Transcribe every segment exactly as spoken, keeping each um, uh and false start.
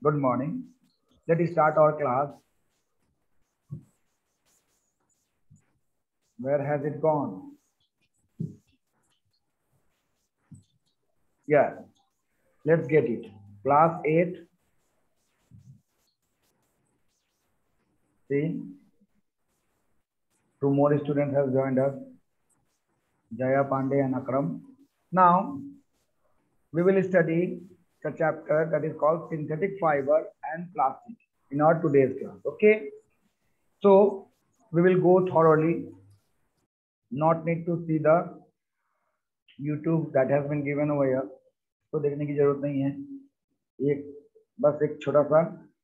Good morning. Let us start our class. Where has it gone? Yeah, let's get it. Class eight. See, two more students have joined us. Jaya Pandey and Akram. Now, we will study the chapter that is called synthetic fiber and plastic in our today's class. Okay. So, we will go thoroughly. Not need to see the YouTube that has been given over here. तो देखने की जरूरत नहीं है. एक बस एक छोटा सा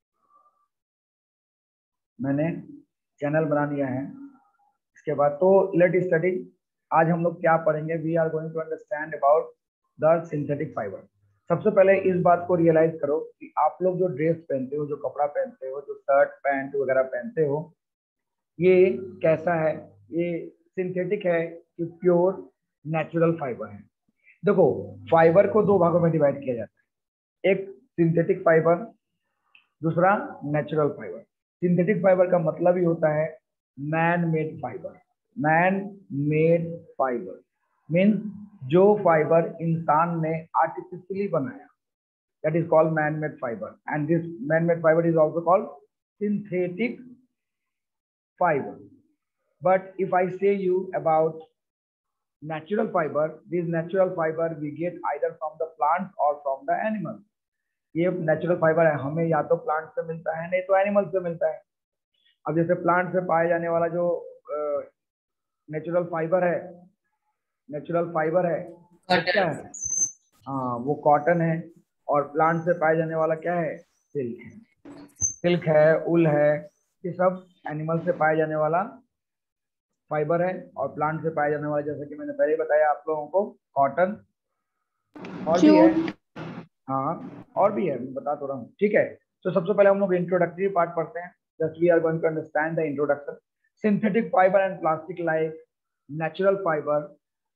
मैंने चैनल बना दिया है. इसके बाद तो लेट स्टडी. आज हम लोग क्या पढ़ेंगे? We are going to understand about the synthetic fibre. सबसे पहले इस बात को रियलाइज करो कि आप लोग जो ड्रेस पहनते हो, जो कपड़ा पहनते हो, जो शर्ट पैंट वगैरह पहनते हो, ये कैसा है? ये सिंथेटिक है कि प्योर नेचुरल फाइबर है? देखो, फाइबर को दो भागों में डिवाइड किया जाता है. एक सिंथेटिक फाइबर, दूसरा नेचुरल फाइबर. सिंथेटिक फाइबर का मतलब ही होता है man made fibre. Man made fibre means जो फाइबर इंसान ने आर्टिफिशियली बनाया, that is called man made fibre. And this man made fibre is also called synthetic fiber. But if I say you about natural fiber, this natural fiber we get either from the plants or from the animals. ये natural fibre है, हमें या तो plant से मिलता है, नहीं तो एनिमल से मिलता है. अब जैसे प्लांट से पाए जाने वाला जो नेचुरल फाइबर है, नेचुरल फाइबर है क्या है? हाँ, वो कॉटन है. और प्लांट से पाए जाने वाला क्या है? सिल्क है. सिल्क है, उल है, ये सब एनिमल से पाए जाने वाला फाइबर है. और प्लांट से पाए जाने वाला, जैसे कि मैंने पहले बताया आप लोगों को, कॉटन. और भी है, हाँ और भी है, मैं बता तो रहा हूँ. ठीक है, तो सबसे पहले हम लोग इंट्रोडक्टरी पार्ट पढ़ते हैं. Just we are going to understand the introduction. Synthetic fibre and plastic like natural fibre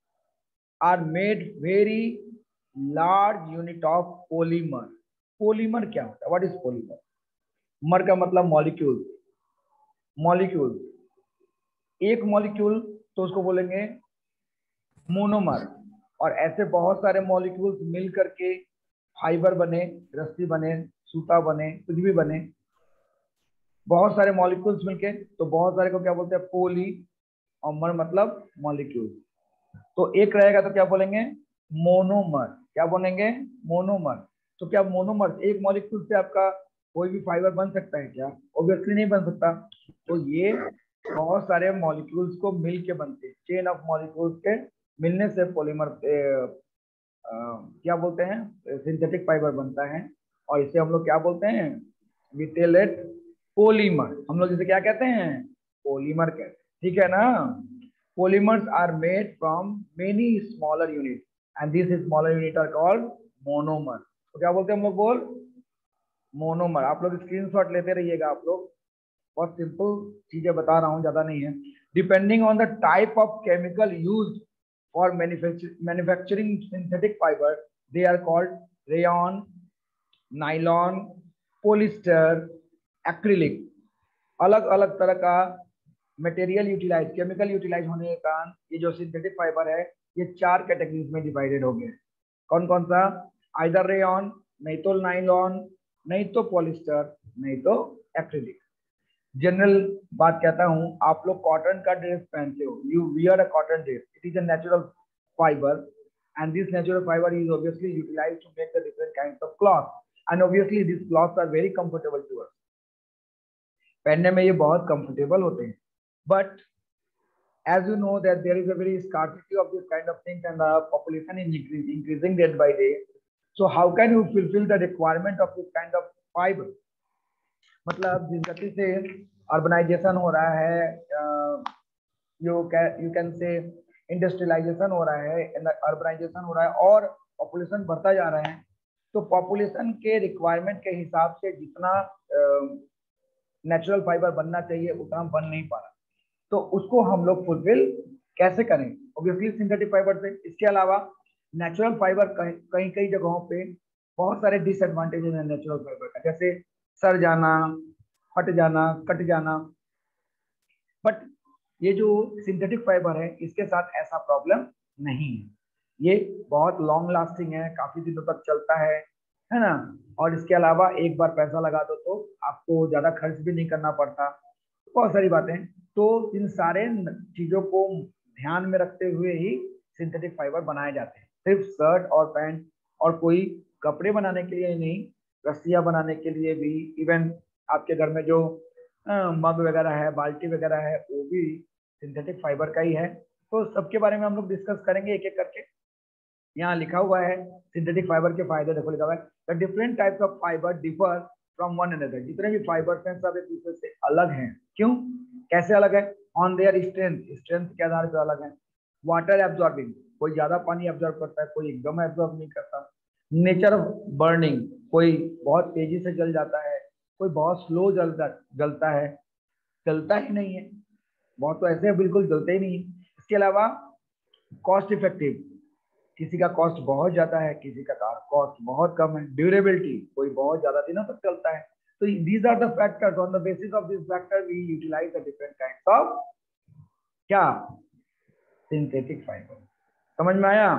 are made very large unit of polymer. Polymer क्या होता है? What is polymer? मर का मतलब मॉलिक्यूल. मॉलिक्यूल, एक molecule तो उसको बोलेंगे मोनोमर. और ऐसे बहुत सारे मॉलिक्यूल्स मिल करके फाइबर बने, रस्सी बने, सूता बने, कुछ भी बने, बहुत सारे मॉलिक्यूल्स मिलके, तो बहुत सारे को क्या बोलते हैं? पोली. और मर मतलब मॉलिक्यूल. तो एक रहेगा तो क्या बोलेंगे? मोनोमर. क्या बोलेंगे? मोनोमर. तो क्या मोनोमर, एक मॉलिक्यूल से आपका कोई भी फाइबर बन सकता है क्या? ऑब्वियसली नहीं बन सकता. तो ये बहुत सारे मॉलिक्यूल्स को मिल के बनते हैं. चेन ऑफ मॉलिक्यूल्स के मिलने से पॉलीमर क्या बोलते हैं? सिंथेटिक फाइबर बनता है. और इसे हम लोग क्या बोलते हैं? We tell it polymer. हम लोग इसे क्या कहते हैं? पॉलीमर कहते हैं. ठीक है ना? Polymers are made from many smaller unit and this smaller unit are called monomer. तो क्या बोलते हैं हम लोग? बोल मोनोमर. आप लोग स्क्रीनशॉट लेते रहिएगा. आप लोग, बहुत सिंपल चीजें बता रहा हूं, ज्यादा नहीं है. Depending on the type of chemical used for manufacturing synthetic fibre, they are called rayon, nylon, polyester, acrylic. अलग अलग तरह का मटेरियल यूटिलाइज, केमिकल यूटिलाइज होने के कारण ये जो सिंथेटिक फाइबर है, ये चार कैटेगरीज में डिवाइडेड हो गए. कौन कौन सा? आइदर रेयन, नहीं तो नाइलॉन, नहीं तो पॉलिस्टर, नहीं तो एक्रिलिक. जनरल बात कहता हूं, आप लोग कॉटन का ड्रेस पहनते हो, you wear a cotton dress. It is a natural fibre and this natural fibre is obviously utilised to make the different kinds of cloth. And obviously this cloths are very comfortable to us. पहनने में ये बहुत comfortable होते हैं. But as you know that there is a very scarcity of this kind of things and the population is increasing, increasing day by day. So how can you fulfill the requirement of this kind of fiber? मतलब जिस गति से urbanisation हो रहा है, you you can say industrialisation हो रहा है, अर्बनाइजेशन हो रहा है और पॉपुलेशन बढ़ता जा रहा है, तो पॉपुलेशन के रिक्वायरमेंट के हिसाब से जितना नेचुरल फाइबर बनना चाहिए उतना बन नहीं पा रहा. तो उसको हम लोग फुलफिल कैसे करें? ऑब्वियसली सिंथेटिक फाइबर से. इसके अलावा नेचुरल फाइबर कहीं कई जगहों पे बहुत सारे डिसएडवांटेजेस हैं नेचुरल फाइबर का, जैसे सड़ जाना, फट जाना, कट जाना। बट ये जो सिंथेटिक फाइबर है इसके साथ ऐसा प्रॉब्लम नहीं है, ये बहुत लॉन्ग लास्टिंग है, काफी दिनों तक चलता है है ना। और इसके अलावा एक बार पैसा लगा दो तो आपको ज्यादा खर्च भी नहीं करना पड़ता, बहुत सारी बातें। तो इन सारे चीजों को ध्यान में रखते हुए ही सिंथेटिक फाइबर बनाए जाते हैं, सिर्फ शर्ट और पैंट और कोई कपड़े बनाने के लिए नहीं, रस्सियां बनाने के लिए भी, इवन आपके घर में जो मग वगैरह है, बाल्टी वगैरह है, वो भी सिंथेटिक फाइबर का ही है। तो सबके बारे में हम लोग डिस्कस करेंगे एक एक करके। यहाँ लिखा हुआ है सिंथेटिक फाइबर के फायदे, देखो लिखा हुआ है the different types of fibre differ from one another. जितने भी फाइबर्स हैं सब एक दूसरे से अलग हैं। क्यों, कैसे अलग है? ऑन देयर स्ट्रेंथ, स्ट्रेंथ के आधार पर अलग है। वाटर एब्जॉर्बिंग, कोई ज्यादा पानी एब्जॉर्ब करता है, कोई एकदम एब्जॉर्ब नहीं करता। नेचर ऑफ बर्निंग, कोई बहुत तेजी से जल जाता है, कोई बहुत स्लो जलता जलता है, जलता ही नहीं है, बहुत तो ऐसे बिल्कुल जलते ही नहीं है। इसके अलावा कॉस्ट इफेक्टिव, किसी का कॉस्ट बहुत ज्यादा है, किसी का कॉस्ट बहुत कम है। ड्यूरेबिलिटी, कोई बहुत ज्यादा दिनों तक चलता है। तो these are the factors, on the basis of this factor we utilise the different kinds of क्या सिंथेटिक फाइबर। समझ में आया?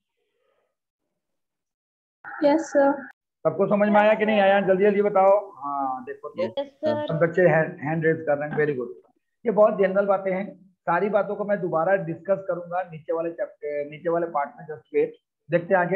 Yes sir. सबको समझ में आया कि नहीं आया? जल्दी जल्दी बताओ। हाँ देखो तो yes, सब बच्चे हैंड रेज कर रहे हैं, वेरी गुड। ये बहुत जनरल बातें हैं, सारी बातों को मैं दोबारा डिस्कस करूंगा नीचे वाले चैप्टर, नीचे वाले पार्ट में। जस्ट वेट, देखते हैं आगे।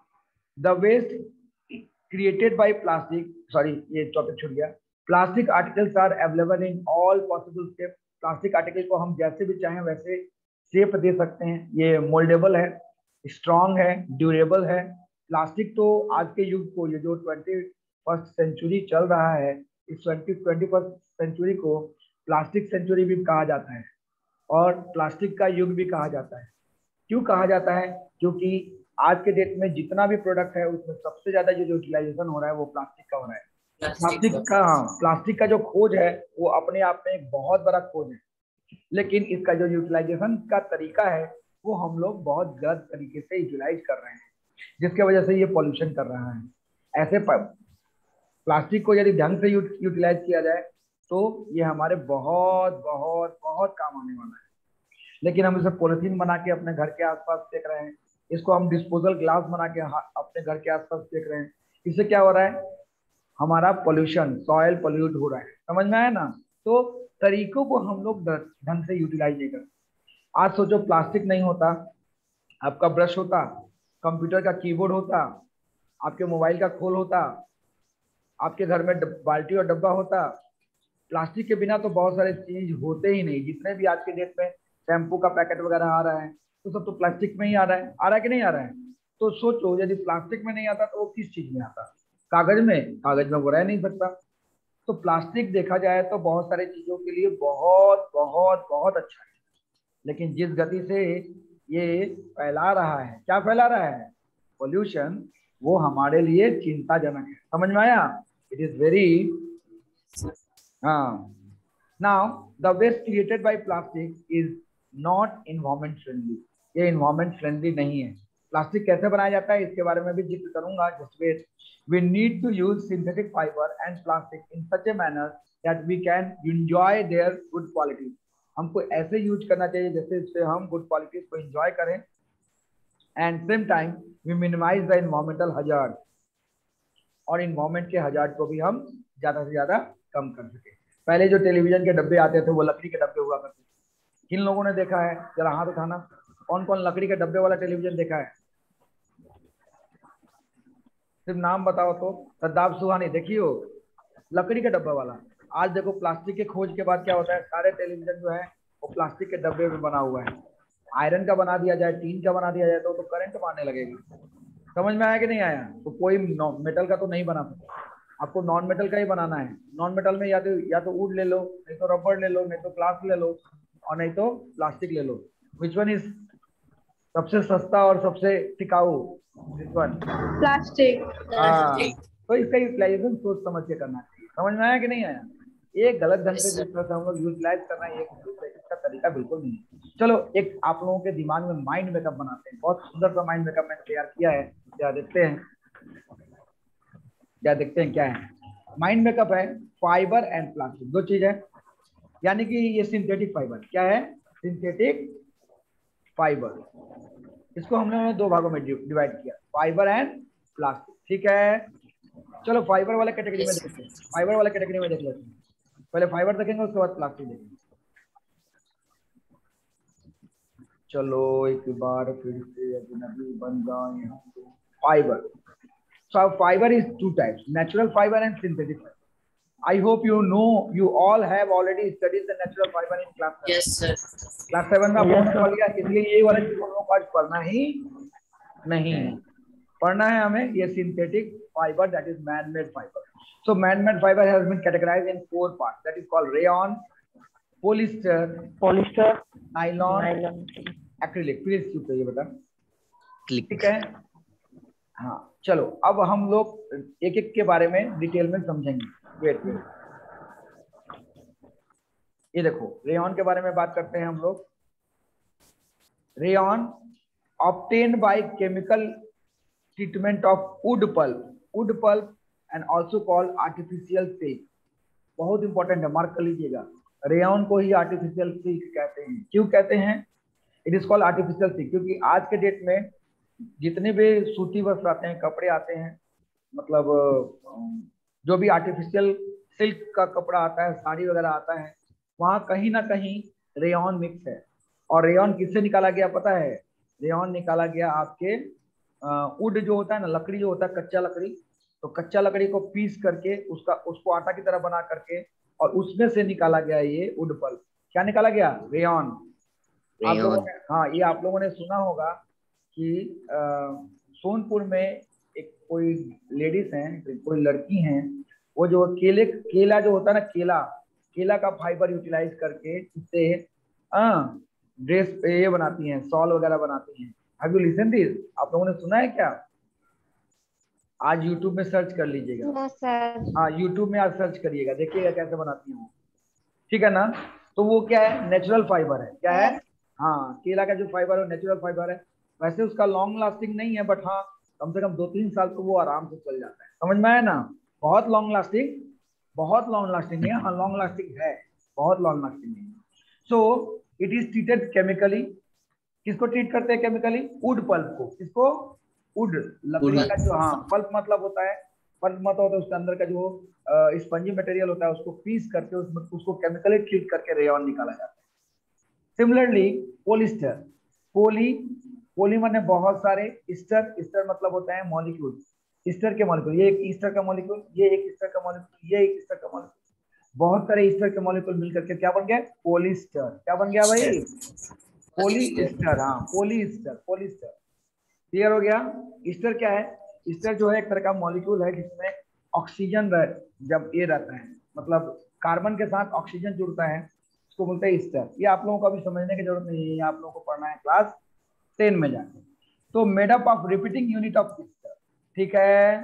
The waste created by plastic, sorry ये टॉपिक छूट गया। Plastic articles are available in all possible shape. Plastic article को हम जैसे भी चाहें वैसे शेप दे सकते हैं। ये मोल्डेबल है, स्ट्रॉन्ग है, ड्यूरेबल है। प्लास्टिक तो आज के युग को, ये जो ट्वेंटी फर्स्ट सेंचुरी चल रहा है, इस ट्वेंटी ट्वेंटी फर्स्ट सेंचुरी को प्लास्टिक सेंचुरी भी कहा जाता है और प्लास्टिक का युग भी कहा जाता है। क्यों कहा जाता है? क्योंकि आज के डेट में जितना भी प्रोडक्ट है उसमें सबसे ज्यादा जो यूटिलाइजेशन हो रहा है वो प्लास्टिक का हो रहा है। प्लास्टिक का प्लास्टिक का जो खोज है वो अपने आप में एक बहुत बड़ा खोज है, लेकिन इसका जो यूटिलाइजेशन का तरीका है वो हम लोग बहुत गलत तरीके से यूटिलाइज कर रहे हैं, जिसके वजह से ये पॉल्यूशन कर रहा है। ऐसे प्लास्टिक को यदि ढंग से यूटिलाइज किया जाए तो ये हमारे बहुत बहुत बहुत काम आने वाला है। लेकिन हम इसे पॉलिथीन बना के अपने घर के आसपास फेंक रहे हैं, इसको हम डिस्पोजल ग्लास बना के अपने घर के आसपास फेंक रहे हैं। इससे क्या हो रहा है? हमारा पोल्यूशन, सॉइल पोल्यूट हो रहा है। समझ में आया ना? तो तरीकों को हम लोग ढंग से यूटिलाइज नहीं करते। आज सोचो प्लास्टिक नहीं होता, आपका ब्रश होता, कंप्यूटर का कीबोर्ड होता, आपके मोबाइल का खोल होता, आपके घर में बाल्टी और डब्बा होता। प्लास्टिक के बिना तो बहुत सारे चीज होते ही नहीं। जितने भी आज के डेट में शैम्पू का पैकेट वगैरह आ रहा है तो सब तो प्लास्टिक में ही आ रहा है। आ रहा है कि नहीं आ रहा है? तो सोचो यदि प्लास्टिक में नहीं आता तो वो किस चीज में आता? कागज में। कागज में वो रह नहीं सकता। तो प्लास्टिक देखा जाए तो बहुत सारी चीजों के लिए बहुत बहुत बहुत अच्छा है, लेकिन जिस गति से ये फैला रहा है, क्या फैला रहा है? पोल्यूशन, वो हमारे लिए चिंताजनक है। समझ में आया? इट इज वेरी हाँ। Now the waste created by plastic is not environment friendly. ये इन्वायरमेंट फ्रेंडली नहीं है। प्लास्टिक कैसे बनाया जाता है इसके बारे में भी जिक्र करूंगा। Just wait. We need to use synthetic fibre and plastic in such a manner that we can enjoy their good quality. हमको ऐसे यूज करना चाहिए जैसे इससे हम गुड क्वालिटीज को एंजॉय करें, and same time we minimise the environmental hazard, और इन्वायरमेंट के हजार्ड को भी हम ज्यादा से ज्यादा कम कर सके। पहले जो टेलीविजन के डब्बे आते थे वो लकड़ी के डब्बे हुआ करते थे। किन लोगों ने देखा है? जरा हाथ उठाना, कौन कौन लकड़ी के डब्बे वाला टेलीविजन देखा है? सिर्फ नाम बताओ तो। सद्दाब सुहानी देखियो, लकड़ी के डब्बे वाला। आज देखो प्लास्टिक के खोज के बाद क्या होता है, सारे टेलीविजन जो है वो प्लास्टिक के डब्बे में बना हुआ है। आयरन का बना दिया जाए, टीन का बना दिया जाए तो, तो करंट मारने लगेगा। समझ में आया कि नहीं आया? तो कोई मेटल का तो नहीं बना सकता, आपको नॉन मेटल का ही बनाना है। नॉन मेटल में या तो या तो वुड ले लो, नहीं तो रबर ले लो, नहीं तो ग्लास ले लो, और नहीं तो प्लास्टिक ले लो। विच वन इज सबसे सस्ता और सबसे टिकाऊ? This one, plastic. तो इसका यूटिलाइजेशन सोच समझ के करना चाहिए। समझ में आया कि नहीं आया? ये गलत ढंग से जिस तरह से हम लोग यूटिलाइज करना है एक दूसरे, इसका तरीका बिल्कुल नहीं है। चलो एक आप लोगों के दिमाग में माइंड मेकअप बनाते हैं। बहुत सुंदर सा माइंड मेकअप मैंने तैयार किया है, क्या देखते हैं। क्या देखते हैं क्या है, माइंड मेकअप है फाइबर एंड प्लास्टिक, दो चीज है, यानी कि ये सिंथेटिक फाइबर क्या है, सिंथेटिक फाइबर, इसको हमने दो भागों में डिवाइड किया, फाइबर एंड प्लास्टिक, ठीक है। चलो फाइबर वाले कैटेगरी में देखते हैं, फाइबर वाले कैटेगरी में देख लेते हैं, पहले फाइबर देखेंगे उसके बाद प्लास्टिक देखेंगे। चलो एक बार फिर से अजनबी बन जाए fibre. So fiber is two types, natural fiber and synthetic fiber. I hope you know, you all have already studied the natural fiber in class seven. Yes, sir. Class seven में आप लोगों ने पढ़ लिया, इसलिए ये वाले चीज हम लोगों को आज पढ़ना ही नहीं है, पढ़ना है हमें ये synthetic fiber, that is man-made fiber. So man-made fiber has been categorized in four parts, that is called rayon, polyester, polyester, nylon, nylon, acrylic. Please चुप रहिए बेटा, ठीक है। हाँ चलो अब हम लोग एक एक के बारे में डिटेल में समझेंगे। वेट वेट, ये देखो रेयॉन के बारे में बात करते हैं हम लोग। Rayon obtained by chemical treatment of wood pulp, wood pulp and also called artificial silk, बहुत इंपॉर्टेंट है, मार्क कर लीजिएगा। रेयॉन को ही आर्टिफिशियल सिल्क कहते हैं। क्यों कहते हैं it is called artificial silk? क्योंकि आज के डेट में जितने भी सूती वस्त्र आते हैं, कपड़े आते हैं, मतलब जो भी आर्टिफिशियल सिल्क का कपड़ा आता है, साड़ी वगैरह आता है, वहाँ कहीं ना कहीं रेयॉन मिक्स है। और रेयॉन किससे निकाला गया पता है? रेयॉन निकाला गया आपके वुड जो होता है ना, लकड़ी जो होता है, कच्चा लकड़ी, तो कच्चा लकड़ी को पीस करके उसका उसको आटा की तरह बना करके और उसमें से निकाला गया ये वुड पल्प। क्या निकाला गया? रेयॉन। आप लोगों ने, हाँ ये आप लोगों ने सुना होगा कि सोनपुर में एक कोई लेडीज हैं, कोई लड़की हैं, वो जो केले केला जो होता है ना, केला केला का फाइबर यूटिलाइज करके इससे ड्रेस ये बनाती हैं, शॉल वगैरह बनाती हैं। Have you listen this? आप लोगों ने सुना है क्या? आज यूट्यूब में सर्च कर लीजिएगा। हाँ यूट्यूब में आज सर्च करिएगा, देखिएगा कैसे बनाती हैं, ठीक है ना। तो वो क्या है? नेचुरल फाइबर है। क्या है? हाँ केला का जो फाइबर है नेचुरल फाइबर है। वैसे उसका लॉन्ग लास्टिंग नहीं है, बट हाँ कम से कम दो तीन साल तो वो आराम से चल जाता है। समझ में आया ना? बहुत लॉन्ग लास्टिंग, बहुत लॉन्ग लास्टिंग नहीं है, हाँ लॉन्ग लास्टिंग है, बहुत लॉन्ग लास्टिंग नहीं है। So it is treated chemically. किसको ट्रीट करते हैं केमिकली? वुड पल्प को। किसको? वुड, लकड़ी का जो, हाँ पल्प मतलब होता है, पल्प मतलब होता है उसके अंदर का जो स्पंजी मटेरियल होता है, उसको पीस करके उसमें उसको केमिकली ट्रीट करके रेयॉन निकाला जाता है। सिमिलरली पोलिस्टर, पोली पोली माने बहुत सारे, ईस्टर ईस्टर मतलब होता है मॉलिक्यूल, ईस्टर के मॉलिक्यूल, ये एक ईस्टर का मॉलिक्यूल, ये एक ईस्टर का मॉलिक्यूल, ये एक ईस्टर का मॉलिक्यूल, बहुत सारे ईस्टर के मॉलिक्यूल मिलकर के क्या बन गया? पोलिस्टर। क्या बन गया भाई? पोलिस्टर। हाँ पोलिस्टर, पोलिस्टर। क्लियर हो गया? ईस्टर क्या है? ईस्टर जो है एक तरह का मॉलिक्यूल है जिसमें ऑक्सीजन रह, जब ये रहता है, मतलब कार्बन के साथ ऑक्सीजन जुड़ता है, उसको बोलते हैं ईस्टर। ये आप लोगों को अभी समझने की जरूरत नहीं है, आप लोगों को पढ़ना है क्लास टेन में जाके। तो made up of repeating unit of ester, ठीक है।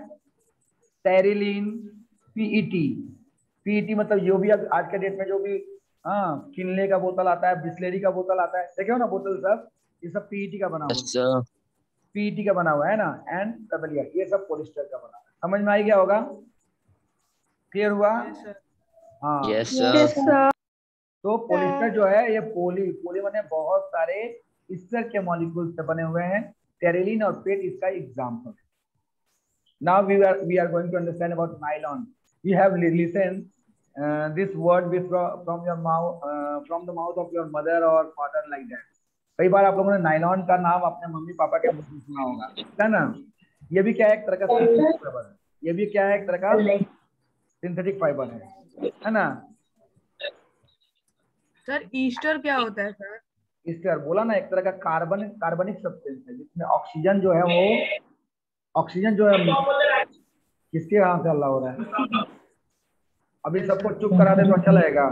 टेरिलीन, पीईटी, पीईटी मतलब जो भी आज के डेट में जो भी हाँ किनले का बोतल आता है, बिस्लेरी का बोतल आता है, देखे हो ना बोतल सब, ये सब पीईटी का बना हुआ है, पीईटी का बना हुआ है ना, एंड डबल ई, ये सब पॉलिस्टर का बना है। समझ में आ गया होगा? क्लियर हुआ? हाँ yes sir. तो पॉलिस्टर जो है ये पोली पोली माने बहुत सारे ईस्टर के मॉलिक्यूल से बने हुए हैं। टेरिलीन और पेट इसका एग्जांपल है। Now we are we are going to understand about nylon. You have listened uh, this word before from your mouth uh, from the mouth of your mother or father like that. कई बार आप लोगों ने nylon का नाम अपने mummy papa के मुंह से सुना होगा, है ना? ये भी क्या है? एक तरह का सिंथेटिक फाइबर है। ये भी क्या है? एक तरह का सिंथेटिक फाइबर है, है ना? सर ईस्टर क्या होता है सर? ईस्टर बोला ना, एक तरह का कार्बन कार्बनिक सब्सटेंस है जिसमें ऑक्सीजन जो है वो ऑक्सीजन जो है, किसके यहाँ से हल्ला हो रहा है? अभी सबको चुप करा दे तो अच्छा लगेगा।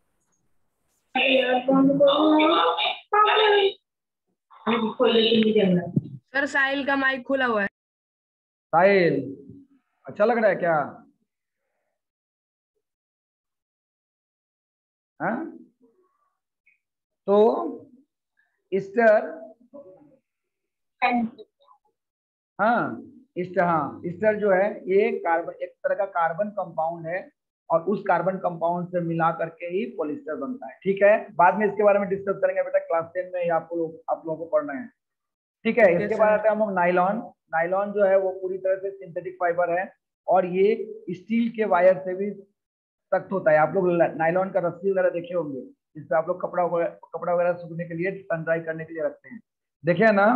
सर साहिल का माइक खुला हुआ है। साहिल अच्छा लग रहा है क्या? हाँ तो ईस्टर, हाँ ईस्टर, हाँ ईस्टर जो है ये कार्बन, एक तरह का कार्बन कंपाउंड है और उस कार्बन कंपाउंड से मिला करके ही पॉलिएस्टर बनता है। ठीक है, बाद में इसके बारे में डिस्कस करेंगे बेटा, क्लास टेन में आपको लोग आप लोगों को पढ़ना है। ठीक है, इसके बाद आते हैं हम लोग नाइलॉन। नाइलॉन जो है वो पूरी तरह से सिंथेटिक फाइबर है और ये स्टील के वायर से भी सख्त होता है। आप लोग नाइलॉन का रस्सी वगैरह देखे होंगे, जिससे आप लोग कपड़ा वगैरह कपड़ा वगैरह सूखने के लिए, सन ड्राई करने के लिए रखते हैं, देखे ना?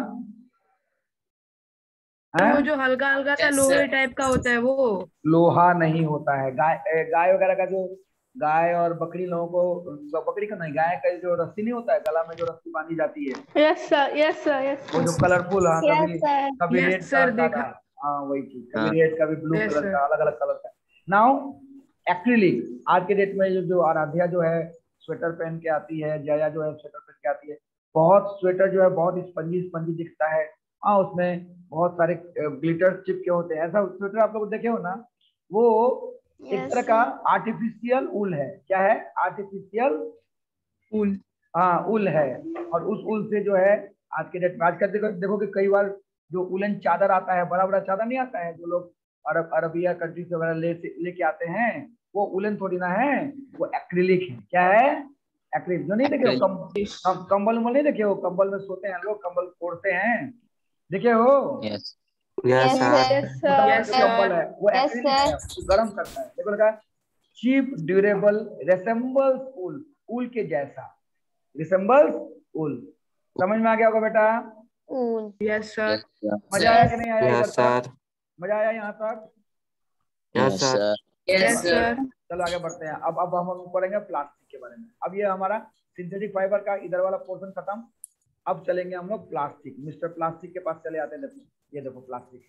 तो वो जो हल्का हल्का सा लोहे टाइप का होता है वो लोहा नहीं होता है। गाय गाय वगैरह का जो, गाय और बकरी लोगों को, बकरी का नहीं, गाय का जो रस्सी नहीं होता है, गला में जो रस्सी बांधी जाती है, yes sir, yes sir, yes वो जो कलरफुल, हाँ कभी यस सर, कभी Yes, रेड sir, कलर का देखा। था, हाँ वही चीज, कभी रेड कभी ब्लू Yes, कलर sir. का, अलग अलग कलर का। नाउ एक्रिलिक, आज के डेट में जो जो आराध्या जो है स्वेटर पहन के आती है, जया जो है स्वेटर पहन के आती है, बहुत स्वेटर जो है बहुत स्पंजी स्पंजी दिखता है, हाँ उसमें बहुत सारे ग्लिटर चिपके होते हैं। ऐसा स्वेटर आप लोग देखे हो ना, वो एक Yes, तरह का sir. आर्टिफिशियल ऊल है। क्या है? Artificial wool. हाँ ऊल है। और उस ऊल से जो है आज के डेट में, आज कल देखो देखो कि कई बार जो उलन चादर आता है, बड़ा बड़ा चादर नहीं आता है, जो लोग अरब अरबिया कंट्री से वगैरह ले लेके आते हैं, वो उलन थोड़ी ना है, वो एक्रिलिक है। क्या है? एक्रिलिक। जो नहीं देखे हो कम, कम, कंबल उम्बल नहीं देखे हो, कंबल में सोते हैं लोग, कंबल फोड़ते हैं, देखे हो? यस Yes, सर yes, मोटा मोटा Yes, जो sir. कंबल है वो Yes, एक्रिलिक है, वो गर्म करता है। देखो लगा, cheap durable resembles wool, wool के जैसा, रिसेम्बल्स ऊल। समझ में आ गया होगा बेटा? Wool. Yes, sir. मजा आया कि नहीं आया इधर यस तक? सर मजा आया यहाँ तक? Yes sir Yes, sir. चलो आगे बढ़ते हैं। अब अब हम पढ़ेंगे प्लास्टिक के बारे में। अब ये हमारा सिंथेटिक फाइबर का इधर वाला पोर्शन खत्म। अब चलेंगे हम लोग प्लास्टिक, मिस्टर प्लास्टिक के पास चले आते हैं। देखो ये देखो plastic,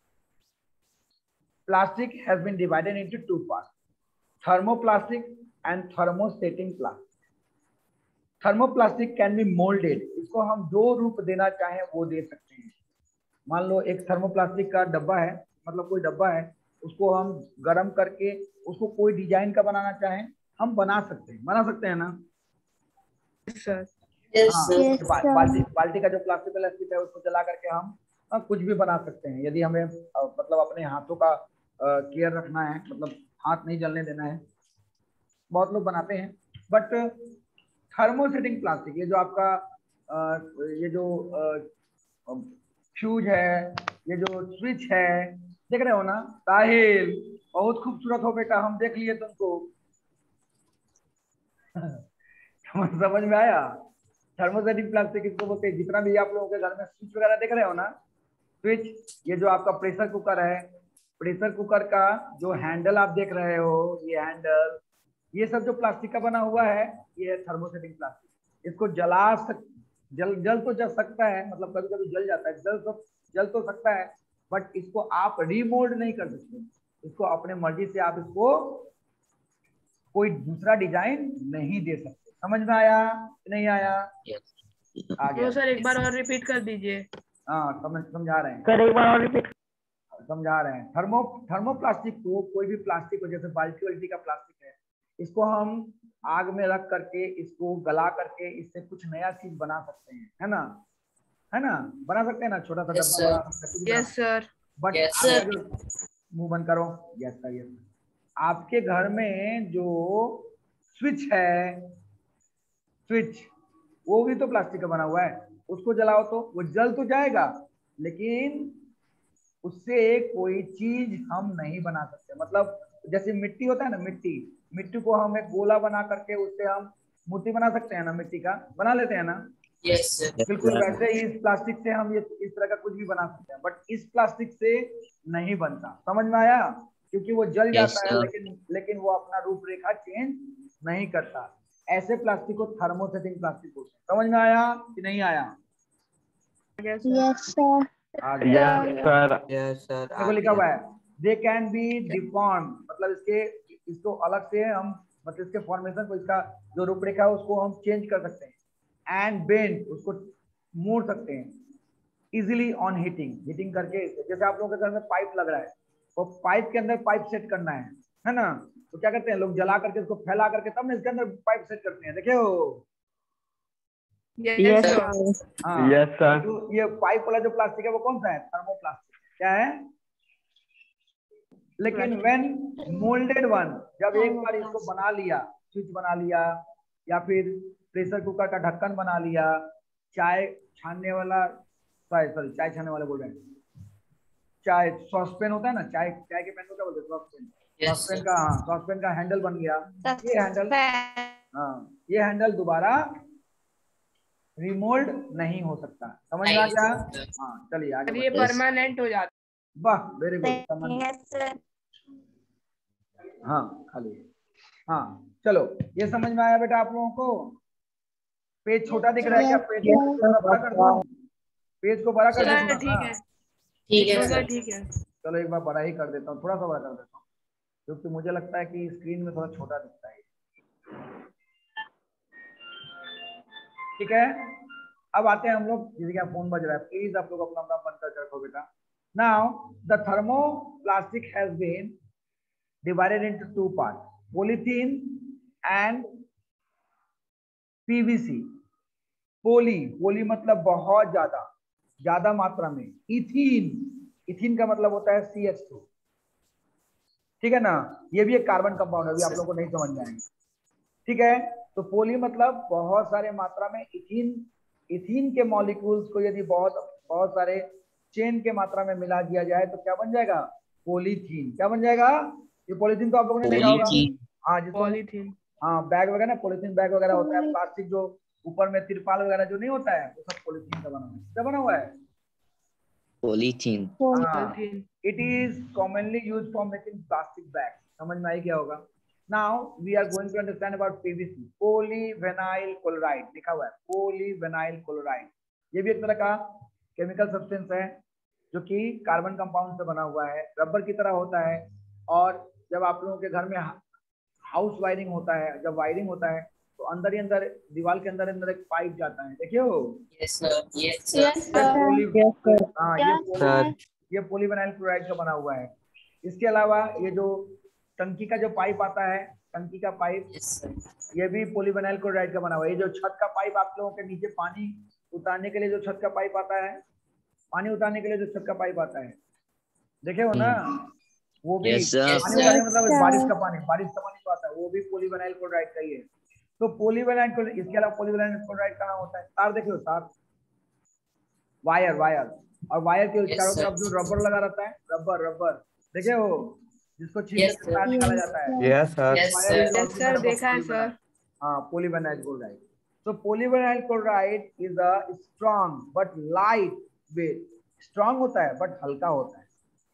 plastic has been divided into two parts, thermoplastic and thermosetting plastic. Thermoplastic can be moulded, इसको हम जो रूप देना चाहें वो दे सकते हैं। मान लो एक थर्मोप्लास्टिक का डब्बा है, मतलब कोई डब्बा है, उसको हम गर्म करके उसको कोई डिजाइन का बनाना चाहें, हम बना सकते हैं, बना सकते हैं ना? Yes, sir. हाँ, Yes, बा, sir. बाल्टी बाल्टी का जो प्लास्टिक प्लास्टिक है उसको जला करके हम हाँ, कुछ भी बना सकते हैं, यदि हमें अ, मतलब अपने हाथों का केयर रखना है, मतलब हाथ नहीं जलने देना है। बहुत लोग बनाते हैं, बट थर्मोसेटिंग प्लास्टिक, ये जो आपका आ, ये जो फ्यूज है, ये जो स्विच है, देख रहे हो ना? साहिल बहुत खूबसूरत हो बेटा, हम देख लिए तुमको। समझ में आया? थर्मोसेटिंग प्लास्टिक इसको बोलते हैं। जितना भी आप लोगों के घर में स्विच वगैरह देख रहे हो ना, स्विच, ये जो आपका प्रेशर कुकर है, प्रेशर कुकर का जो हैंडल आप देख रहे हो, ये हैंडल, ये सब जो प्लास्टिक का बना हुआ है, ये है थर्मोसेटिंग प्लास्टिक। इसको जला सक जल जल तो जल सकता है, मतलब कभी कभी जल जाता है, जल तो जल तो सकता है, बट इसको आप रिमोल्ड नहीं कर सकते। इसको अपने मर्जी से आप इसको कोई दूसरा डिजाइन नहीं दे सकते। समझ में आया कि नहीं आया? आ गया तो सर एक बार और रिपीट कर दीजिए। हाँ, समझ समझा रहे हैं, सर एक बार और रिपीट। समझा रहे हैं। थर्मो थर्मोप्लास्टिक को, कोई भी प्लास्टिक हो, जैसे बाल्टी वाल्टी का प्लास्टिक है, इसको हम आग में रख करके, इसको गला करके इससे कुछ नया चीज बना सकते हैं, है ना? है ना? बना सकते हैं ना, छोटा सा डब्बा बना सकते हैं। Yes, sir. बट मुंह बंद करो। Yes sir, yes. आपके घर में जो स्विच है, स्विच, वो भी तो प्लास्टिक का बना हुआ है, उसको जलाओ तो वो जल तो जाएगा, लेकिन उससे कोई चीज हम नहीं बना सकते। मतलब जैसे मिट्टी होता है ना, मिट्टी मिट्टी को हम एक गोला बना करके उससे हम मूर्ति बना सकते हैं ना, मिट्टी का बना लेते हैं ना? यस सर बिल्कुल वैसे ही इस प्लास्टिक से हम ये इस तरह का कुछ भी बना सकते हैं, बट इस प्लास्टिक से नहीं बनता। समझ में आया? क्योंकि वो जल जाता है, लेकिन लेकिन वो अपना रूपरेखा चेंज नहीं करता। ऐसे प्लास्टिक को थर्मोसेटिंग प्लास्टिक बोलते हैं। समझ में आया कि नहीं आया? Yes, sir. Yes, sir. आ गया। सर। यस सर देखो लिखा हुआ है, दे कैन बी डिफॉर्म, मतलब इसके इसको अलग से हम, मतलब इसके फॉर्मेशन को, इसका जो रूपरेखा है उसको हम चेंज कर सकते हैं, एंड बेंड, उसको मोड़ सकते हैं इजीली ऑन हीटिंग, हीटिंग करके। जैसे आप लोगों के घर में पाइप लग रहा है, वो पाइप के अंदर पाइप सेट करना है है ना? तो क्या करते हैं लोग, जला करके उसको फैला करके तब ना इसके अंदर पाइप सेट करते हैं, देखे हो? Yes, sir. हाँ, यस सर। तो ये पाइप वाला जो प्लास्टिक है वो कौन सा है? थर्मोप्लास्टिक। क्या है? लेकिन व्हेन मोल्डेड वन, जब एक बार इसको बना लिया, स्विच बना लिया या फिर प्रेशर कुकर का ढक्कन बना लिया, चाय छानने वाला, सॉरी सॉरी चाय छानने वाला बोल रहे हैं, चाय सॉसपेन होता है ना, चाय चाय के पैन को क्या बोलते हैं, सॉसपेन, सॉसपेन का, हाँ सॉसपेन का हैंडल बन गया, ये हैंडल, हाँ ये हैंडल दोबारा रिमोल्ड नहीं हो सकता, समझ में आ गया? हाँ चलिए आगे ये परमानेंट हो जाता वाह वेरी गुड, हाँ खाली, हाँ चलो ये समझ में आया बेटा आप लोगों को? पेज छोटा दिख रहा है क्या? पेज को बड़ा कर दो, पेज को बड़ा कर है। दो, ठीक है ठीक है सर, सर। ठीक है। चलो एक बार बड़ा ही कर देता हूँ, थोड़ा सा बड़ा कर देता हूँ, क्योंकि मुझे लगता है कि स्क्रीन में थोड़ा छोटा दिखता है। ठीक है, अब आते हैं हम लोग, जिसके यहाँ फोन बज रहा है, प्लीज आप लोग अपना अपना बंद कर रखो बेटा। Now the thermoplastic has been divided into two part, polythene and PVC. Poly, poly मतलब बहुत ज्यादा, ज्यादा मात्रा में। इथीन, इथीन का मतलब होता है सी एच टू, ठीक है ना, ये भी एक कार्बन कंपाउंड है, अभी आप लोगों को नहीं समझ में आएंगे, ठीक है। तो पोली मतलब बहुत सारे मात्रा में, इथीन, इथीन के मॉलिक्यूल्स को यदि बहुत बहुत सारे चेन के मात्रा में मिला दिया जाए तो क्या बन जाएगा? पॉलीथीन। क्या बन जाएगा? ये पॉलीथीन तो आप लोगों ने देखा होगा, हाँ जिसको, पॉलीथीन, हाँ बैग वगैरह ना, पॉलीथीन बैग वगैरह होता है, प्लास्टिक जो ऊपर में तिरपाल वगैरह जो नहीं होता है, वो सब पॉलीथीन का बना हुआ है। क्या बना हुआ है? पॉलीथीन। हाँ, it is commonly used for making plastic bag. समझ में आई क्या होगा? Now we are going to understand about PVC, polyvinyl chloride लिखा हुआ है, पॉलीविनाइल क्लोराइड। ये भी एक तरह का केमिकल सब्सटेंस है जो कि कार्बन कंपाउंड से बना हुआ है, रबर की तरह होता है। और जब आप लोगों के घर में हाउस वायरिंग होता है, जब वायरिंग होता है तो अंदर ही अंदर, दीवार के अंदर अंदर एक पाइप जाता है, देखिए हो। Yes sir, yes sir. हाँ ये पोली, ये पॉलीविनाइल क्लोराइड का बना हुआ है। इसके अलावा ये जो टंकी का जो पाइप आता है, टंकी का पाइप, ये भी पॉलीविनाइल क्लोराइड का बना हुआ है। ये जो छत का पाइप आप लोगों के नीचे पानी उतारने के लिए जो छत का पाइप आता है, पानी उतारने के लिए जो छत का पाइप आता है, देखे हो ना, वो भी yes, पानी उतारने मतलब बारिश का पानी, बारिश का पानी जो आता है वो भी पॉलीविनाइल क्लोराइड का ही है। तो पॉलीविनाइल क्लोराइड, इसके अलावा पॉलीविनाइल क्लोराइड कहाँ होता है? तार देखो, तार, वायर, वायर, और वायर के चारों तरफ जो रबर लगा रहता है, रबर, रबर देखे हो, जिसको छील के तार निकाला जाता है। यस सर, यस सर, देखा है सर। हाँ, polyvinyl chloride. So polyvinyl chloride is a strong but light weight, strong होता है but हल्का होता है।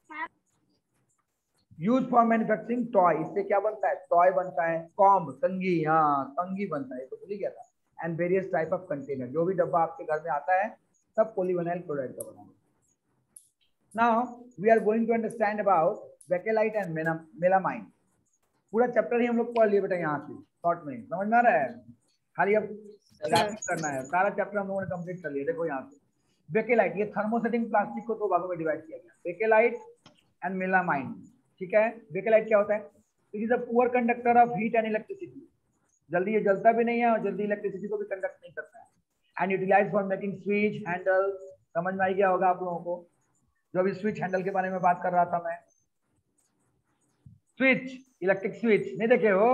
Used for manufacturing toy, इससे क्या बनता है? टॉय बनता है, कॉम्ब, कंघी, हाँ कंघी बनता है, तो भूल ही गया था। And various type of container, जो भी डब्बा आपके घर में आता है सब पॉलीविनाइल क्लोराइड का बना है। Now we are going to understand about bakelite and melamine. पूरा चैप्टर ही हम लोग पढ़ लिए बेटा यहाँ से शॉर्ट में, समझ में आ रहा है? खाली अब ग्राफिक करना है, सारा चैप्टर हम लोगों ने कंप्लीट कर लिया। देखो यहाँ से बेकेलाइट, ये थर्मोसेटिंग प्लास्टिक को दो भागों में डिवाइड किया गया, बेकेलाइट एंड मेलामाइन, ठीक है। बेकेलाइट क्या होता है? It is a poor conductor of heat and electricity, जल्दी ये जलता भी नहीं है और जल्दी इलेक्ट्रिसिटी को भी कंडक्ट नहीं करता है। And utilise for making switch, handle, समझ में आई क्या होगा आप लोगों को? जो अभी स्विच हैंडल के बारे में बात कर रहा था मैं, स्विच, इलेक्ट्रिक स्विच नहीं देखे हो?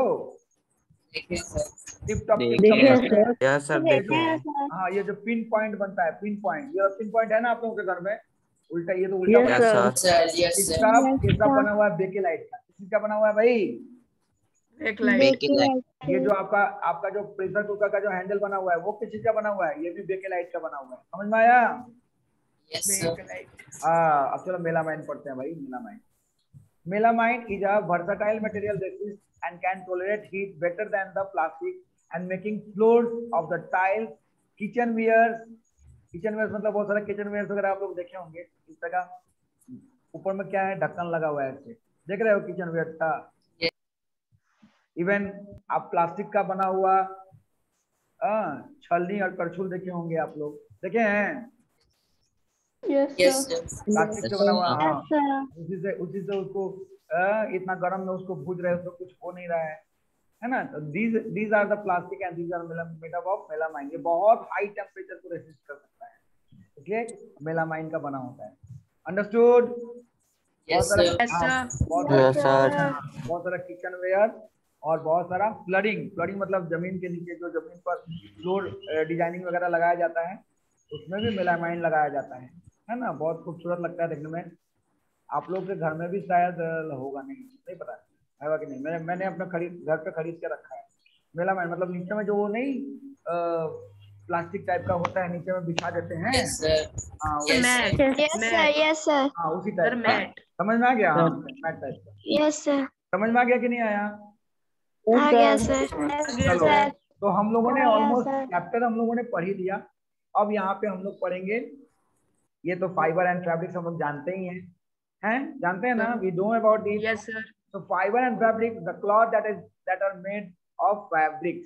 टिप टॉप, यस सर देखे हैं। हाँ ये जो पिन पॉइंट बनता है, पिन पॉइंट, ये पिन पॉइंट है ना आप लोगों के घर में, उल्टा, ये तो उल्टा यस सर, इसका किसका बना हुआ है? बेकेलाइट का। किसका बना हुआ है भाई? बेकेलाइट। ये जो आपका आपका जो प्रेशर कुकर का जो हैंडल बना हुआ है वो किस चीज का बना हुआ है? ये भी बेकेलाइट का बना हुआ है, समझ में आया? हाँ अब चलो मेलामाइन पढ़ते हैं भाई। Melamine, melamine is a versatile material that is and can tolerate heat better than the plastic and making floors of the tiles, kitchenwares, kitchenwares मतलब बहुत सारे kitchenwares वगैरह आप लोग देखे होंगे, इस तरह ऊपर में क्या है, ढक्कन लगा हुआ है, ऐसे देख रहे हो kitchenware का। इवन आप प्लास्टिक का बना हुआ छलनी और करछुल देखे होंगे आप लोग, देखे हैं? यस सर, प्लास्टिक से बना हुआ, हाँ उसी से उसी से उसको आ, इतना गर्म में उसको भूज रहे हैं, उसको कुछ हो नहीं रहा है, है ना? These these are the plastic and these are made up of melamine. ये बहुत हाई टेम्परेचर को रेसिस्ट कर सकता है, इसलिए मेलामाइन का बना होता है। अंडरस्टूड? बहुत सारा Yes, हाँ, sir. बहुत Yes, सारा sir. हाँ, बहुत सारा किचन वेयर और बहुत सारा फ्लडिंग फ्लडिंग मतलब जमीन के नीचे जो जमीन पर फ्लोर डिजाइनिंग वगैरह लगाया जाता है उसमें भी मेलामाइन लगाया जाता है है ना। बहुत खूबसूरत लगता है देखने में। आप लोग के घर में भी शायद अ, होगा, नहीं नहीं पता है कि नहीं। मैंने मैंने अपना खरीद घर पे खरीद के रखा है मेलामाइन। मतलब नीचे में जो वो नहीं प्लास्टिक टाइप का होता है नीचे में बिछा देते हैं। Yes, sir. हाँ वो- Yes, Mat. sir. Yes, sir. Mat. Yes, sir. हाँ उसी Sir, टाइप का। mat. समझ में आ गया? हाँ मैट टाइप का। Yes, sir. समझ में आ गया कि नहीं आया? आ गया sir. आ गया चलो sir. तो हम लोगों ने आ गया, ऑलमोस्ट सर। चैप्टर हम लोगों ने पढ़ ही लिया। अब यहाँ पे हम लोग पढ़ेंगे, ये तो फाइबर एंड फैब्रिक्स हम लोग जानते ही हैं हैं जानते हैं ना, we know about it. Yes, sir. So fiber and fabric, the cloth that is that are made of fabrics,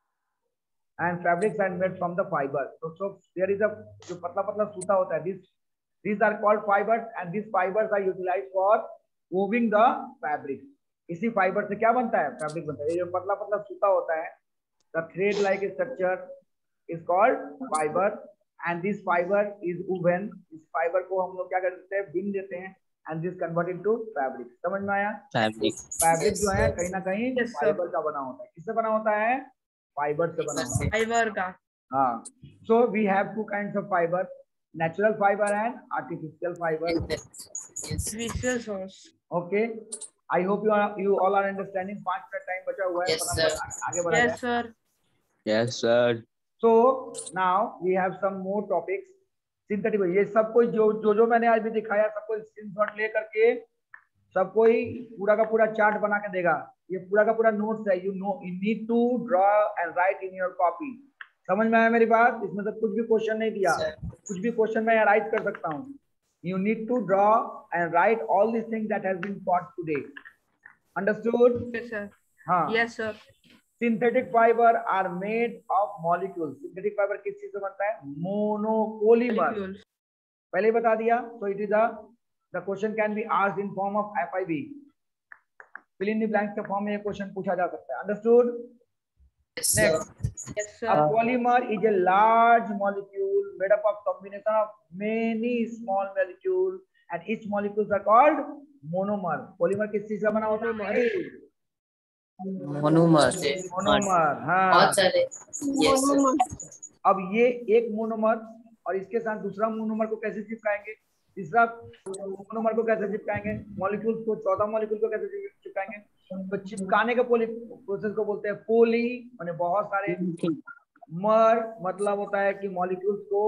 and fabrics are made from the fiber. So so there is a जो पतला पतला सूता होता है, this these are called fibers and these fibers are utilized for weaving the fabric. इसी fibre से क्या बनता है? फैब्रिक बनता है। ये जो पतला पतला सूता होता है, the thread like structure is called fiber and this fiber is woven. इस फाइबर को हम लोग क्या करते हैं? बिन देते हैं and this converted to fabric. समझ में आया? Fabric. फैब्रिक Yes, जो है sir. कहीं ना कहीं Yes, sir. फाइबर का बना होता है। किससे बना होता है? फाइबर से बना होता है। Fiber का. हाँ, so we have two kinds of fiber, natural fiber and artificial fiber. Yes. Visual source. Okay, I hope you are you all are understanding. पांच मिनट टाइम बचा हुआ है, Yes, फटाफट sir. आगे बढ़ा Yes, जाए। sir. Yes, sir. So now we have some more topics. Synthetic, ये सब कोई जो जो जो मैंने आज भी दिखाया सब कोई स्क्रीनशॉट ले करके सब कोई पूरा का पूरा चार्ट बना के देगा। ये पूरा का पूरा नोट्स है। You know you need to draw and write in your copy. समझ में आया मेरी बात? इसमें से कुछ भी क्वेश्चन नहीं दिया, कुछ भी क्वेश्चन मैं राइट कर सकता हूँ। You need to draw and write all this thing that has been taught today. Understood? Yes, sir. हाँ। Yes, sir. Synthetic fibre are made of molecule. Synthetic fibre किस चीज से बनता है? मोनोपोलीमर। Molecules. पहले ही बता दिया। So it is a the question can be asked in form of F I B. Fill in the blanks के फॉर्म में ये क्वेश्चन पूछा जा सकता है। Understood? Yes, sir. Next, Yes, a sir. polymer is a large molecule made up of combination of many small molecules and each molecules are called monomer. Polymer किस चीज का बना होता है? Monomer. मोनोमर। हाँ। बहुत सारे. Yes, sir. अब ये एक मोनोमर और इसके साथ दूसरा मोनोमर को कैसे चिपकाएंगे? तीसरा मोनोमर को कैसे चिपकाएंगे? मॉलिक्यूल को, चौथा मॉलिक्यूल को कैसे चिपकाएंगे? तो चिपकाने के प्रोसेस को बोलते हैं पोली, माने बहुत सारे। मर मतलब होता है कि मॉलिक्यूल्स को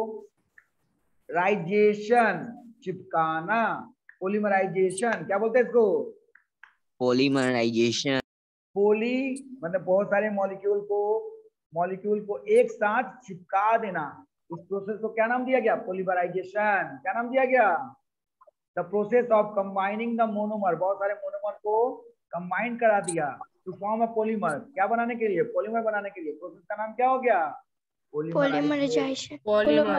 राइजेशन, चिपकाना। पोलीमराइजेशन क्या बोलते हैं इसको? Polymerization. पोली मतलब बहुत सारे मॉलिक्यूल को मॉलिक्यूल को एक साथ चिपका देना। इस प्रोसेस को क्या नाम दिया गया? पोलीमराइजेशन। क्या नाम दिया गया? The process of combining the monomer. बहुत सारे मोनोमर को कंबाइन करा दिया टू फॉर्म अ पॉलीमर। क्या बनाने के लिए? पॉलीमर बनाने के लिए। प्रोसेस का नाम क्या हो गया? Polymerization. Polymer.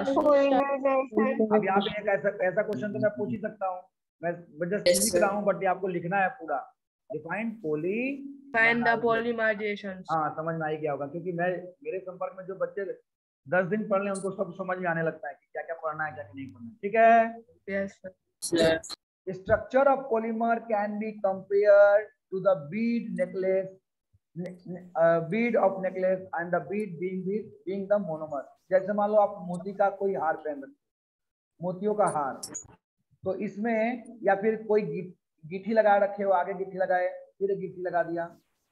अब यहाँ पे एक ऐसा ऐसा क्वेश्चन तो मैं पूछ ही सकता हूँ, मैं जस्ट Yes, लिख sir. रहा हूँ बट ये आपको लिखना है पूरा। Define poly. Find the polymerizations. हाँ समझ में आ ही गया होगा, क्योंकि मैं मेरे संपर्क में जो बच्चे दस दिन पढ़ ले उनको सब समझ में आने लगता है कि क्या क्या पढ़ना है क्या क्या नहीं पढ़ना है। ठीक है। Yes, sir. Sir. Structure of polymer can be compared to the bead necklace, uh, bead of necklace and the bead being bead being the monomer. जैसे मान लो आप मोती का कोई हार पहन रहे, मोतियों का हार, तो इसमें या फिर कोई गिट्टी लगा रखे हो, आगे गिट्टी लगाए, फिर एक गिट्टी लगा दिया,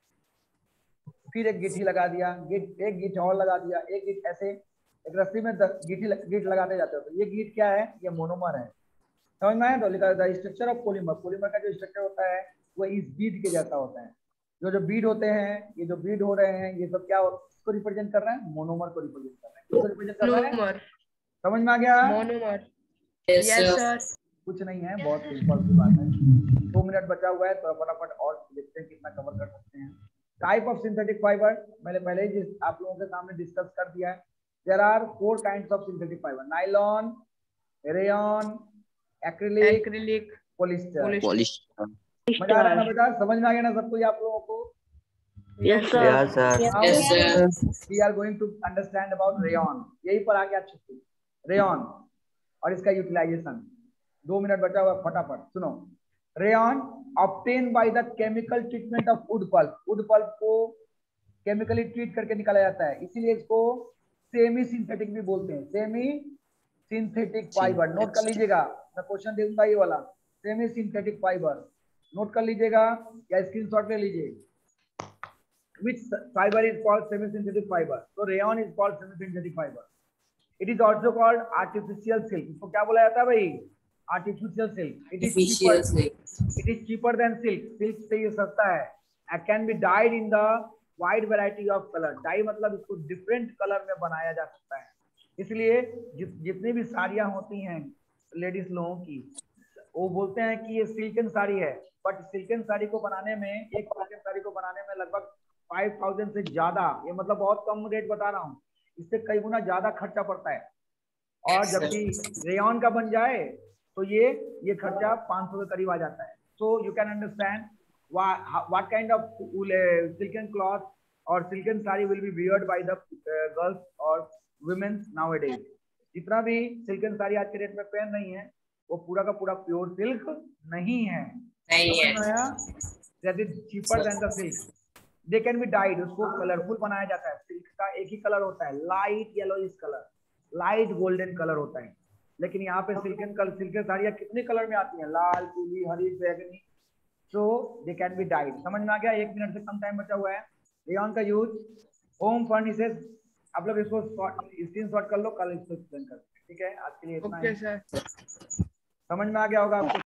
फिर एक गिट्टी लगा दिया, गिट एक गिट और लगा दिया, एक गिट, ऐसे एक रस्सी में गिट्टी गिट लगाते जाते हो। तो ये गिट क्या है? ये मोनोमर है। समझ में आया? तो लिखा था स्ट्रक्चर ऑफ पॉलीमर। पॉलीमर का जो स्ट्रक्चर होता है वो इस बीड के जैसा होता है। जो जो बीड होते हैं, ये जो बीड हो रहे हैं, ये सब क्या को रिप्रेजेंट कर रहे हैं? मोनोमर को रिप्रेजेंट कर रहे हैं। किसको रिप्रेजेंट कर रहे हैं? Monomer. समझ में आ गया? Monomer. Yes, Yes, sir. sir. कुछ नहीं है, बहुत सिंपल सी बात है। दो मिनट बचा हुआ है तो फटाफट और देखते हैं कितना कवर कर सकते हैं। टाइप ऑफ सिंथेटिक फाइबर मैंने पहले ही आप लोगों के सामने डिस्कस कर दिया है। There are four kinds of synthetic fiber: nylon, rayon, acrylic, Acrylic. Polyester. Polyester. मजा आ रहा है ना बेटा? समझ में आ गया ना सब कुछ आप लोगों को? Yes, sir. Yes, sir. Yes, sir. We are going to understand about rayon. यही पर आ गया छुट्टी, रेयन और इसका यूटिलाइजेशन। दो मिनट बचा हुआ, फटाफट सुनो। Rayon obtain by the chemical treatment of wood pulp, wood pulp को केमिकली ट्रीट करके निकाला जाता है, इसीलिए इसको सेमी सिंथेटिक भी बोलते हैं, सेमी सिंथेटिक फाइबर। नोट कर लीजिएगा, मैं क्वेश्चन दे दूंगा ये वाला, सेमी सिंथेटिक फाइबर नोट कर लीजिएगा या स्क्रीनशॉट ले लीजिए। Which fiber is called semi-synthetic fiber? So rayon is called semi-synthetic fiber. It is also called artificial silk. इसको क्या बोला जाता है भाई? Artificial silk. It is cheaper. Artificial silk. It is cheaper than silk. Silk से ये सस्ता है. And can be dyed in the wide variety of color. Dye मतलब इसको different color में बनाया जा सकता है. इसलिए जित जितनी भी साड़ियाँ होती हैं लेडीज लोगों की, वो बोलते हैं कि ये सिल्कन साड़ी है, बट सिल्कन साड़ी को बनाने में, एक सिल्कन साड़ी को बनाने में लगभग फाइव थाउजेंड से ज्यादा, ये मतलब बहुत कम रेट बता रहा हूँ, इससे कई गुना ज्यादा खर्चा पड़ता है। और जबकि रेयन का बन जाए तो ये ये खर्चा पाँच सौ के करीब आ जाता है। So you can understand what kind of silken cloth और silken sari will be weared by the girls और वुमेन नाउअडेज। जितना भी सिल्कन साड़ी आज के डेट में पहन रही है वो पूरा का पूरा प्योर सिल्क नहीं है, नहीं है। That is cheaper than the silk. They can be dyed, उसको कलरफुल बनाया जाता है। सिल्क का एक ही कलर होता है, light yellowish colour, light golden colour होता है। लेकिन यहाँ पे सिल्कन कलर, सिल्कन साड़ियाँ कितने कलर में आती हैं? लाल, पीली, हरी, बैगनी। So they can be dyed. समझ में आ गया? एक मिनट से कम टाइम बचा हुआ है। रेयन का यूज होम फर्निचेज, आप लोग इसको स्क्रीन शॉट कर लो, कल इसको एक्सप्लेन कर, ठीक है? आज के लिए इतना ही। समझ में आ गया होगा आपको?